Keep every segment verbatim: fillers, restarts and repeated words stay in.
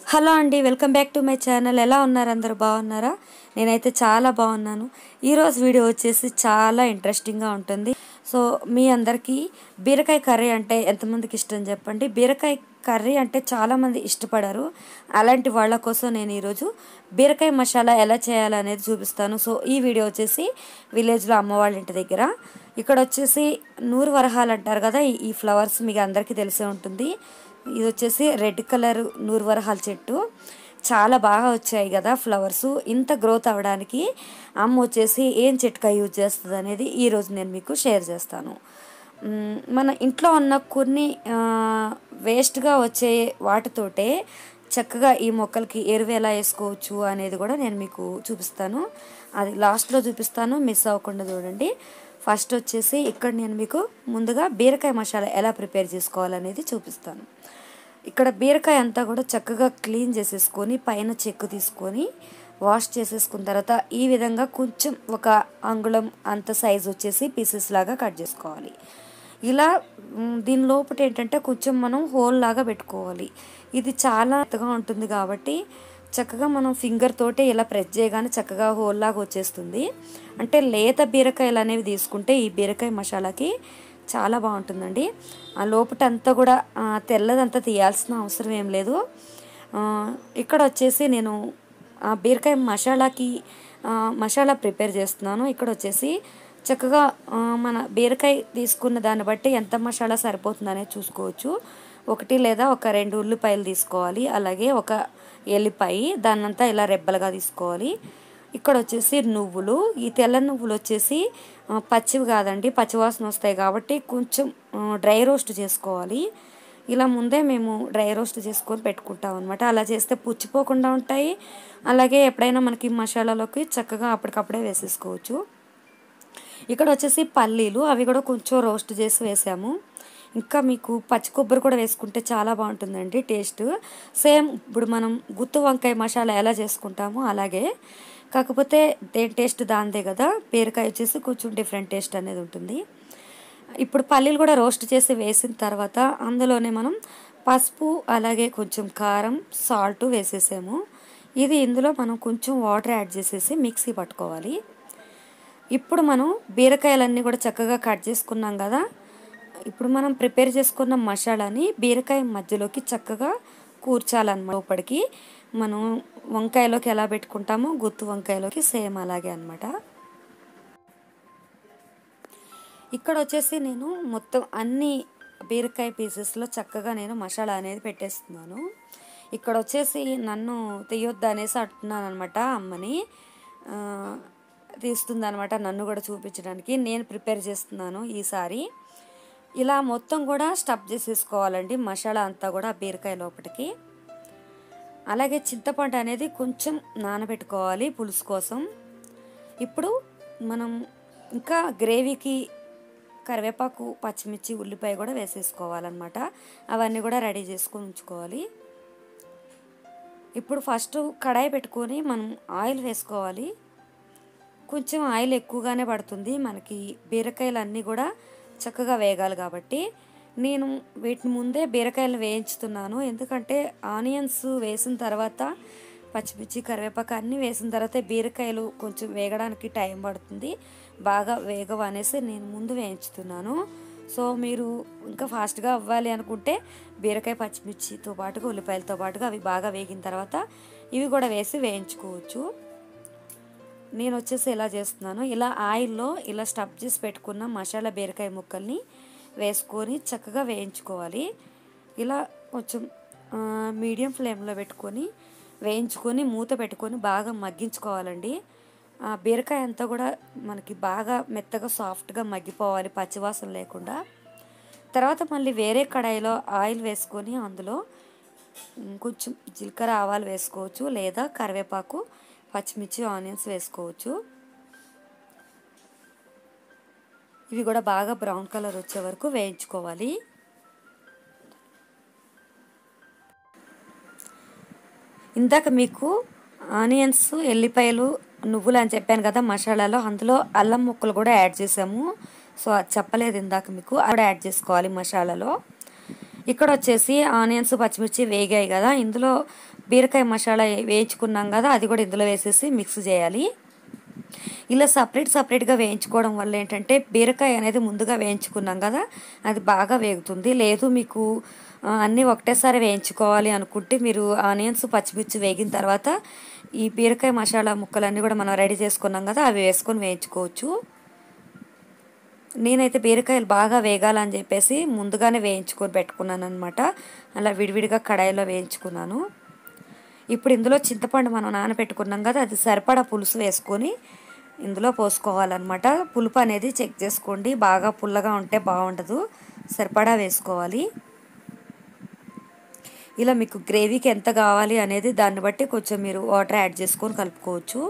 Hello అండి, welcome back to my channel. ఎలా ఉన్నారు? అందరూ బాగున్నారా? నేనైతే చాలా బాగున్నాను. ఈరోజు వీడియో వచ్చేసి చాలా ఇంట్రెస్టింగ్గా ఉంటుంది. సో మీ అందరికీ బీరకాయ కర్రీ అంటే ఎంతమందికి ఇష్టం చెప్పండి. బీరకాయ కర్రీ అంటే చాలామంది ఇష్టపడరు. అలాంటి వాళ్ళ కోసం నేను ఈరోజు బీరకాయ మసాలా ఎలా చేయాలనేది చూపిస్తాను. సో ఈ వీడియో వచ్చేసి విలేజ్లో అమ్మ వాళ్ళ ఇంటి దగ్గర. ఇక్కడ వచ్చేసి నూరు వరహాలు అంటారు కదా, ఈ ఫ్లవర్స్ మీకు అందరికీ తెలిసే ఉంటుంది. ఇది వచ్చేసి రెడ్ కలర్ నూరు వరహాల చెట్టు. చాలా బాగా వచ్చాయి కదా ఫ్లవర్స్. ఇంత గ్రోత్ అవ్వడానికి అమ్మ వచ్చేసి ఏం చిట్కా యూజ్ చేస్తుంది అనేది ఈరోజు నేను మీకు షేర్ చేస్తాను. మన ఇంట్లో ఉన్న కొన్ని వేస్ట్గా వచ్చే వాటితోటే చక్కగా ఈ మొక్కలకి ఎరువు ఎలా వేసుకోవచ్చు అనేది కూడా నేను మీకు చూపిస్తాను. అది లాస్ట్లో చూపిస్తాను, మిస్ అవ్వకుండా చూడండి. ఫస్ట్ వచ్చేసి ఇక్కడ నేను మీకు ముందుగా బీరకాయ మసాలా ఎలా ప్రిపేర్ చేసుకోవాలనేది చూపిస్తాను. ఇక్కడ బీరకాయ అంతా కూడా చక్కగా క్లీన్ చేసేసుకొని పైన చెక్కు తీసుకొని వాష్ చేసేసుకున్న తర్వాత ఈ విధంగా కొంచెం ఒక అంగుళం అంత సైజు వచ్చేసి పీసెస్ లాగా కట్ చేసుకోవాలి. ఇలా దీని లోపల ఏంటంటే కొంచెం మనం హోల్ లాగా పెట్టుకోవాలి. ఇది చాలా మెత్తగా ఉంటుంది కాబట్టి చక్కగా మనం ఫింగర్ తోటి ఇలా ప్రెస్ చేయగానే చక్కగా హోల్ లాగా వచ్చేస్తుంది. అంటే లేత బీరకాయలు అనేవి తీసుకుంటే ఈ బీరకాయ మసాలాకి చాలా బాగుంటుందండి. ఆ లోపట అంతా కూడా తెల్లదంతా తీయాల్సిన అవసరం ఏం లేదు. ఇక్కడ వచ్చేసి నేను ఆ బీరకాయ మసాలాకి మసాలా ప్రిపేర్ చేస్తున్నాను. ఇక్కడ వచ్చేసి చక్కగా మన బీరకాయ తీసుకున్న దాన్ని బట్టి ఎంత మసాలా సరిపోతుంది అనేది చూసుకోవచ్చు. ఒకటి లేదా ఒక రెండు ఉల్లిపాయలు తీసుకోవాలి. అలాగే ఒక ఎల్లిపాయ, దాన్నంతా ఇలా రెబ్బలుగా తీసుకోవాలి. ఇక్కడ వచ్చేసి నువ్వులు, ఈ తెల్ల నువ్వులు వచ్చేసి పచ్చివి కాదండి, పచ్చివాసన వస్తాయి కాబట్టి కొంచెం డ్రై రోస్ట్ చేసుకోవాలి. ఇలా ముందే మేము డ్రై రోస్ట్ చేసుకొని పెట్టుకుంటాం అనమాట. అలా చేస్తే పుచ్చిపోకుండా ఉంటాయి. అలాగే ఎప్పుడైనా మనకి మసాలాలోకి చక్కగా అప్పటికప్పుడే వేసేసుకోవచ్చు. ఇక్కడ వచ్చేసి పల్లీలు, అవి కూడా కొంచెం రోస్ట్ చేసి వేసాము. ఇంకా మీకు పచ్చి కొబ్బరి కూడా వేసుకుంటే చాలా బాగుంటుందండి టేస్ట్. సేమ్ ఇప్పుడు మనం గుత్తి వంకాయ మసాలా ఎలా చేసుకుంటామో అలాగే, కాకపోతే దేని టేస్ట్ దాందే కదా. బీరకాయ వచ్చేసి కొంచెం డిఫరెంట్ టేస్ట్ అనేది ఉంటుంది. ఇప్పుడు పల్లీలు కూడా రోస్ట్ చేసి వేసిన తర్వాత అందులోనే మనం పసుపు అలాగే కొంచెం కారం, సాల్ట్ వేసేసాము. ఇది ఇందులో మనం కొంచెం వాటర్ యాడ్ చేసేసి మిక్సీ పట్టుకోవాలి. ఇప్పుడు మనం బీరకాయలన్నీ కూడా చక్కగా కట్ చేసుకున్నాం కదా. ఇప్పుడు మనం ప్రిపేర్ చేసుకున్న మసాలాని బీరకాయ మధ్యలోకి చక్కగా కూర్చాలన్నమాట. లోపలికి మనం వంకాయలోకి ఎలా పెట్టుకుంటామో గుత్తు వంకాయలోకి సేమ్ అలాగే అనమాట. ఇక్కడ వచ్చేసి నేను మొత్తం అన్ని బీరకాయ పీసెస్లో చక్కగా నేను మసాలా అనేది పెట్టేస్తున్నాను. ఇక్కడ వచ్చేసి నన్ను తీయొద్దు అనేసి అంటున్నాను అనమాట. అమ్మని తీస్తుంది అనమాట నన్ను కూడా చూపించడానికి. నేను ప్రిపేర్ చేస్తున్నాను ఈసారి. ఇలా మొత్తం కూడా స్టఫ్ చేసేసుకోవాలండి మసాలా అంతా కూడా బీరకాయ లోపలికి. అలాగే చింతపండు అనేది కొంచెం నానబెట్టుకోవాలి పులుసు కోసం. ఇప్పుడు మనం ఇంకా గ్రేవీకి కరివేపాకు, పచ్చిమిర్చి, ఉల్లిపాయ కూడా వేసేసుకోవాలన్నమాట. అవన్నీ కూడా రెడీ చేసుకొని ఉంచుకోవాలి. ఇప్పుడు ఫస్ట్ కడాయి పెట్టుకొని మనం ఆయిల్ వేసుకోవాలి. కొంచెం ఆయిల్ ఎక్కువగానే పడుతుంది మనకి, బీరకాయలు అన్నీ కూడా చక్కగా వేగాలి కాబట్టి. నేను వీటిని ముందే బీరకాయలు వేయించుతున్నాను. ఎందుకంటే ఆనియన్స్ వేసిన తర్వాత పచ్చిమిర్చి, కరివేపాకు అన్నీ వేసిన తర్వాత బీరకాయలు కొంచెం వేగడానికి టైం పడుతుంది, బాగా వేగవు అనేసి నేను ముందు వేయించుతున్నాను. సో మీరు ఇంకా ఫాస్ట్గా అవ్వాలి అనుకుంటే బీరకాయ, పచ్చిమిర్చితో పాటుగా ఉల్లిపాయలతో పాటుగా అవి బాగా వేగిన తర్వాత ఇవి కూడా వేసి వేయించుకోవచ్చు. నేను వచ్చేసి ఇలా చేస్తున్నాను. ఇలా ఆయిల్లో ఇలా స్టఫ్ చేసి పెట్టుకున్న మసాలా బీరకాయ ముక్కల్ని వేసుకొని చక్కగా వేయించుకోవాలి. ఇలా కొంచెం మీడియం ఫ్లేమ్లో పెట్టుకొని వేయించుకొని మూత పెట్టుకొని బాగా మగ్గించుకోవాలండి. ఆ బీరకాయ అంతా కూడా మనకి బాగా మెత్తగా సాఫ్ట్గా మగ్గిపోవాలి, పచ్చివాసన లేకుండా. తర్వాత మళ్ళీ వేరే కడాయిలో ఆయిల్ వేసుకొని అందులో కొంచెం జీలకర్ర, ఆవాలు వేసుకోవచ్చు, లేదా కరివేపాకు, పచ్చిమిర్చి, ఆనియన్స్ వేసుకోవచ్చు. ఇవి కూడా బాగా బ్రౌన్ కలర్ వచ్చే వరకు వేయించుకోవాలి. ఇందాక మీకు ఆనియన్స్, ఎల్లిపాయలు, నువ్వులు అని చెప్పాను కదా మసాలాలో, అందులో అల్లం ముక్కలు కూడా యాడ్ చేసాము. సో అది చెప్పలేదు ఇందాక మీకు, అక్కడ యాడ్ చేసుకోవాలి మసాలాలో. ఇక్కడ వచ్చేసి ఆనియన్స్ పచ్చిమిర్చి వేగాయి కదా, ఇందులో బీరకాయ మసాలా వేయించుకున్నాం కదా, అది కూడా ఇందులో వేసేసి మిక్స్ చేయాలి. ఇలా సపరేట్ సపరేట్గా వేయించుకోవడం వల్ల ఏంటంటే బీరకాయ అనేది ముందుగా వేయించుకున్నాం కదా, అది బాగా వేగుతుంది. లేదు మీకు అన్నీ ఒకటేసారి వేయించుకోవాలి అనుకుంటే మీరు ఆనియన్స్ పచ్చిమిర్చి వేగిన తర్వాత ఈ బీరకాయ మసాలా ముక్కలన్నీ కూడా మనం రెడీ చేసుకున్నాం కదా, అవి వేసుకొని వేయించుకోవచ్చు. నేనైతే బీరకాయలు బాగా వేగాలని చెప్పేసి ముందుగానే వేయించుకొని పెట్టుకున్నాను అనమాట. అలా విడివిడిగా కడాయిలో వేయించుకున్నాను. ఇప్పుడు ఇందులో చింతపండు మనం నానబెట్టుకున్నాం కదా, అది సరిపడా పులుసు వేసుకొని ఇందులో పోసుకోవాలన్నమాట. పులుపు అనేది చెక్ చేసుకోండి, బాగా పుల్లగా ఉంటే బాగుండదు, సరిపడా వేసుకోవాలి. ఇలా మీకు గ్రేవీకి ఎంత కావాలి అనేది దాన్ని బట్టి కొంచెం మీరు వాటర్ యాడ్ చేసుకొని కలుపుకోవచ్చు.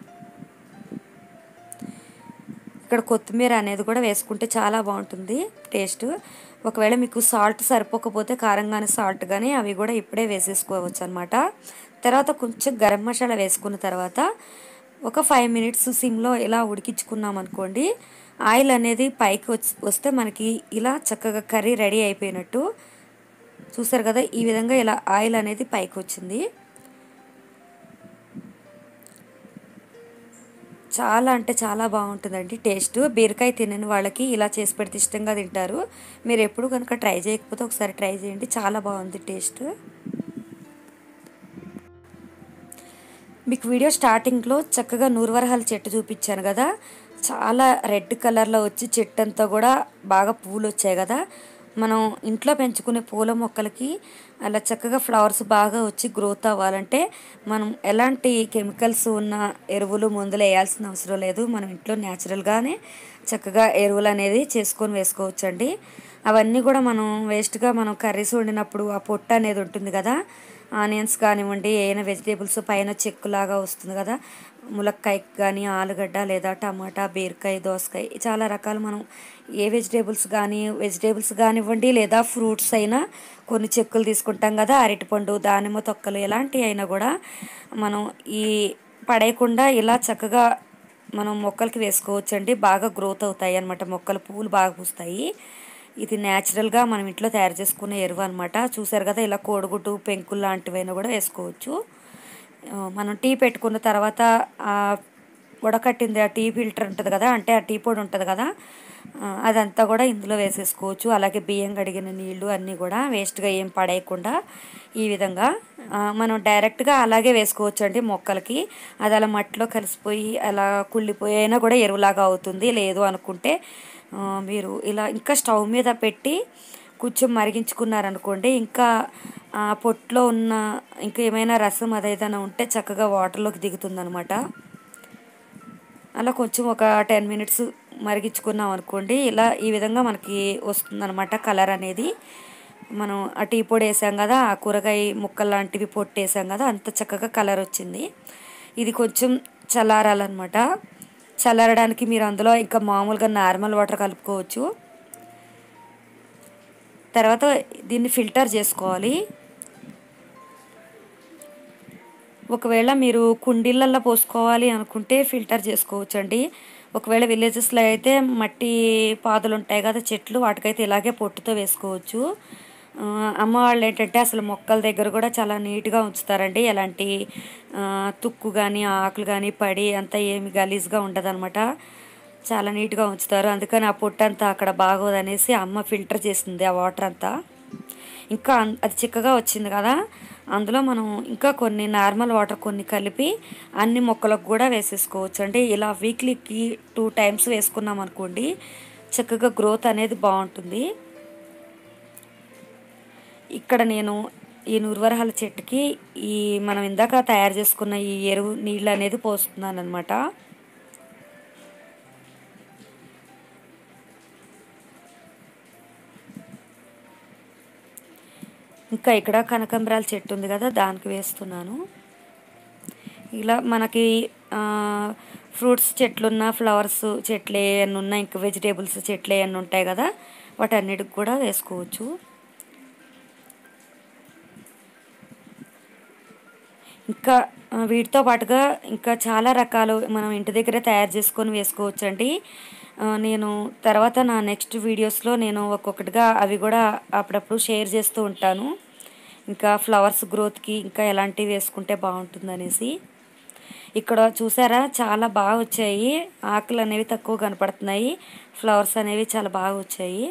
ఇక్కడ కొత్తిమీర అనేది కూడా వేసుకుంటే చాలా బాగుంటుంది టేస్ట్. ఒకవేళ మీకు సాల్ట్ సరిపోకపోతే కారం కానీ సాల్ట్ కానీ అవి కూడా ఇప్పుడే వేసేసుకోవచ్చు అనమాట. తర్వాత కొంచెం గరం మసాలా వేసుకున్న తర్వాత ఒక ఫైవ్ మినిట్స్ సిమ్లో ఇలా ఉడికించుకున్నాం అనుకోండి, ఆయిల్ అనేది పైకి వస్తే మనకి ఇలా చక్కగా కర్రీ రెడీ అయిపోయినట్టు. చూసారు కదా, ఈ విధంగా ఇలా ఆయిల్ అనేది పైకి వచ్చింది. చాలా అంటే చాలా బాగుంటుందండి టేస్ట్. బీరకాయ తినని వాళ్ళకి ఇలా చేసి పెడితే ఇష్టంగా తింటారు. మీరు ఎప్పుడు కనుక ట్రై చేయకపోతే ఒకసారి ట్రై చేయండి, చాలా బాగుంది టేస్ట్. మీకు వీడియో స్టార్టింగ్లో చక్కగా నూరువరహాల చెట్టు చూపించాను కదా, చాలా రెడ్ కలర్లో వచ్చి చెట్టు అంతా కూడా బాగా పూలు వచ్చాయి కదా. మనం ఇంట్లో పెంచుకునే పూల మొక్కలకి అలా చక్కగా ఫ్లవర్స్ బాగా వచ్చి గ్రోత్ అవ్వాలంటే మనం ఎలాంటి కెమికల్స్ ఉన్న ఎరువులు మందులు వేయాల్సిన అవసరం లేదు. మనం ఇంట్లో న్యాచురల్గానే చక్కగా ఎరువులు అనేది చేసుకొని వేసుకోవచ్చండి. అవన్నీ కూడా మనం వేస్ట్గా మనం కర్రీస్ వండినప్పుడు ఆ పొట్టు అనేది ఉంటుంది కదా, ఆనియన్స్ కానివ్వండి, ఏదైనా వెజిటేబుల్స్ పైన చెక్కులాగా వస్తుంది కదా, ములక్కాయ కానీ ఆలుగడ్డ లేదా టమాటా, బీరకాయ, దోసకాయ, చాలా రకాలు మనం ఏ వెజిటేబుల్స్ కానీ వెజిటేబుల్స్ కానివ్వండి లేదా ఫ్రూట్స్ అయినా కొన్ని చెక్కులు తీసుకుంటాం కదా, అరటిపండు, దానిమ్మ తొక్కలు ఎలాంటివి అయినా కూడా మనం ఈ పడేయకుండా ఇలా చక్కగా మనం మొక్కలకి వేసుకోవచ్చండి. బాగా గ్రోత్ అవుతాయి అన్నమాట, మొక్కలు పూలు బాగా పూస్తాయి. ఇది న్యాచురల్గా మనం ఇంట్లో తయారు చేసుకునే ఎరువు అనమాట. చూసారు కదా, ఇలా కోడిగుడ్డు, పెంకులు లాంటివైనా కూడా వేసుకోవచ్చు. మనం టీ పెట్టుకున్న తర్వాత ఉడకట్టింది ఆ టీ ఫిల్టర్ ఉంటుంది కదా, అంటే ఆ టీ పొడి ఉంటుంది కదా, అదంతా కూడా ఇందులో వేసేసుకోవచ్చు. అలాగే బియ్యం కడిగిన నీళ్ళు అన్నీ కూడా వేస్ట్గా ఏం పడేయకుండా ఈ విధంగా మనం డైరెక్ట్గా అలాగే వేసుకోవచ్చు అండి మొక్కలకి. అది అలా మట్టిలో కలిసిపోయి అలా కుళ్ళిపోయి అయినా కూడా ఎరువులాగా అవుతుంది. లేదు అనుకుంటే మీరు ఇలా ఇంకా స్టవ్ మీద పెట్టి కొంచెం మరిగించుకున్నారనుకోండి, ఇంకా పొట్టులో ఉన్న ఇంకా ఏమైనా రసం అదేదైనా ఉంటే చక్కగా వాటర్లోకి దిగుతుంది అనమాట. అలా కొంచెం ఒక టెన్ మినిట్స్ మరిగించుకున్నాం అనుకోండి, ఇలా ఈ విధంగా మనకి వస్తుందన్నమాట కలర్ అనేది. మనం ఆ టీ పొడి వేసాం కదా, ఆ కూరగాయ ముక్కలు లాంటివి పొట్టు వేసాం కదా, అంత చక్కగా కలర్ వచ్చింది. ఇది కొంచెం చల్లారాలన్నమాట. చల్లారడానికి మీరు అందులో ఇంకా మామూలుగా నార్మల్ వాటర్ కలుపుకోవచ్చు. తర్వాత దీన్ని ఫిల్టర్ చేసుకోవాలి. ఒకవేళ మీరు కుండీలల్లో పోసుకోవాలి అనుకుంటే ఫిల్టర్ చేసుకోవచ్చు అండి. ఒకవేళ విలేజెస్లో అయితే మట్టి పాదులు ఉంటాయి కదా చెట్లు, వాటికైతే ఇలాగే పొట్టుతో వేసుకోవచ్చు. అమ్మ వాళ్ళు ఏంటంటే అసలు మొక్కల దగ్గర కూడా చాలా నీట్గా ఉంచుతారండి. ఎలాంటి తుక్కు కానీ ఆకులు కానీ పడి అంతా ఏమి గలీజ్గా ఉండదు అనమాట, చాలా నీట్గా ఉంచుతారు. అందుకని ఆ పొట్టు అంతా అక్కడ బాగోదనేసి అమ్మ ఫిల్టర్ చేసింది ఆ వాటర్ అంతా. ఇంకా అది చిక్కగా వచ్చింది కదా, అందులో మనం ఇంకా కొన్ని నార్మల్ వాటర్ కొన్ని కలిపి అన్ని మొక్కలకు కూడా వేసేసుకోవచ్చు అండి. ఇలా వీక్లీకి టూ టైమ్స్ వేసుకున్నాం అనుకోండి, చక్కగా గ్రోత్ అనేది బాగుంటుంది. ఇక్కడ నేను ఈ నూరువరహాల చెట్టుకి ఈ మనం ఇందాక తయారు చేసుకున్న ఈ ఎరువు నీళ్ళు అనేది పోస్తున్నాను అనమాట. ఇంకా ఇక్కడ కనకాంబరాల చెట్టు ఉంది కదా, దానికి వేస్తున్నాను. ఇలా మనకి ఫ్రూట్స్ చెట్లున్న, ఫ్లవర్స్ చెట్లు ఏమన్నా ఉన్నాయి, ఇంకా వెజిటేబుల్స్ చెట్లు ఏమన్నా ఉంటాయి కదా, వాటన్నిటికి కూడా వేసుకోవచ్చు. ఇంకా వీటితో పాటుగా ఇంకా చాలా రకాలు మనం ఇంటి దగ్గరే తయారు చేసుకొని వేసుకోవచ్చు అండి. నేను తర్వాత నా నెక్స్ట్ వీడియోస్లో నేను ఒక్కొక్కటిగా అవి కూడా అప్పుడప్పుడు షేర్ చేస్తూ ఉంటాను. ఇంకా ఫ్లవర్స్ గ్రోత్కి ఇంకా ఎలాంటివి వేసుకుంటే బాగుంటుందనేసి. ఇక్కడ చూసారా చాలా బాగా వచ్చాయి. ఆకులు అనేవి తక్కువ కనపడుతున్నాయి, ఫ్లవర్స్ అనేవి చాలా బాగా వచ్చాయి.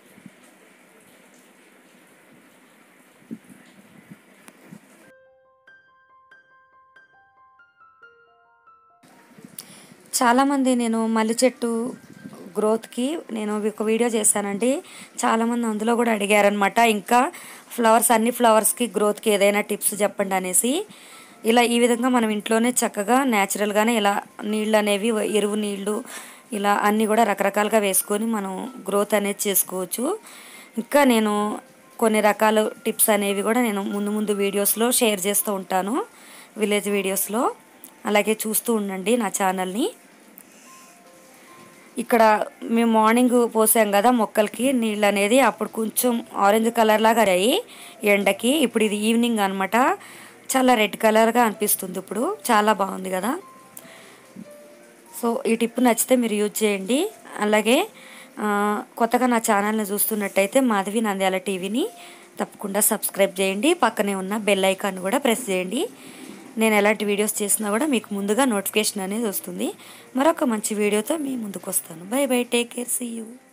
చాలామంది నేను మల్లి చెట్టు గ్రోత్కి నేను ఒక వీడియో చేశానండి. చాలామంది అందులో కూడా అడిగారనమాట, ఇంకా ఫ్లవర్స్ అన్ని ఫ్లవర్స్కి గ్రోత్కి ఏదైనా టిప్స్ చెప్పండి అనేసి. ఇలా ఈ విధంగా మనం ఇంట్లోనే చక్కగా న్యాచురల్గానే ఇలా నీళ్ళు అనేవి, ఎరువు నీళ్ళు ఇలా అన్నీ కూడా రకరకాలుగా వేసుకొని మనం గ్రోత్ అనేది చేసుకోవచ్చు. ఇంకా నేను కొన్ని రకాల టిప్స్ అనేవి కూడా నేను ముందు ముందు వీడియోస్లో షేర్ చేస్తూ ఉంటాను, విలేజ్ వీడియోస్లో. అలాగే చూస్తూ ఉండండి నా ఛానల్ని. ఇక్కడ మేము మార్నింగ్ పోసాం కదా మొక్కలకి నీళ్ళు అనేది, అప్పుడు కొంచెం ఆరెంజ్ కలర్ లాగా అయ్యాయి ఎండకి. ఇప్పుడు ఇది ఈవినింగ్ అనమాట, చాలా రెడ్ కలర్గా అనిపిస్తుంది. ఇప్పుడు చాలా బాగుంది కదా. సో ఈ టిప్ నచ్చితే మీరు యూజ్ చేయండి. అలాగే కొత్తగా నా ఛానల్ని చూస్తున్నట్టయితే మాధవి నంద్యాల టీవీని తప్పకుండా సబ్స్క్రైబ్ చేయండి. పక్కనే ఉన్న బెల్ ఐకాన్ కూడా ప్రెస్ చేయండి. నేను ఎలాంటి వీడియోస్ చేసినా కూడా మీకు ముందుగా నోటిఫికేషన్ అనేది వస్తుంది. మరొక మంచి వీడియోతో మీ ముందుకు వస్తాను. Bye bye, take care, see you.